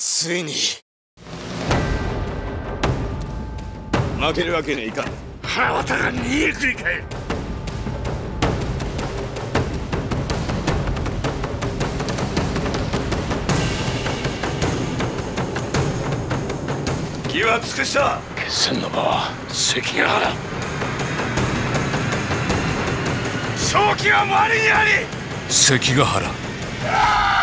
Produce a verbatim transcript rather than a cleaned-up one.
ついに負けるわけにはいかん。 腹渡が逃げくりかい。 機は尽くした。 決戦の場は関ヶ原。勝機は周りにあり。 関ヶ原。